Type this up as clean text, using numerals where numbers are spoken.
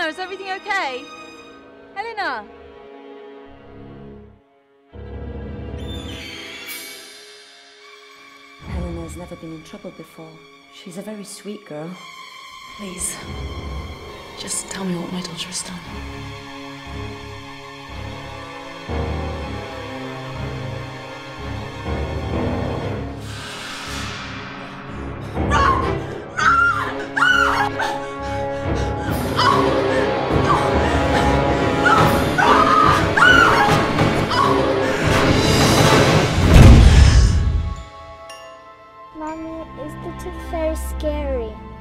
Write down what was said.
Helena, is everything okay? Helena! Helena's never been in trouble before. She's a very sweet girl. Please, just tell me what my daughter has done. Mommy, is the tooth very scary?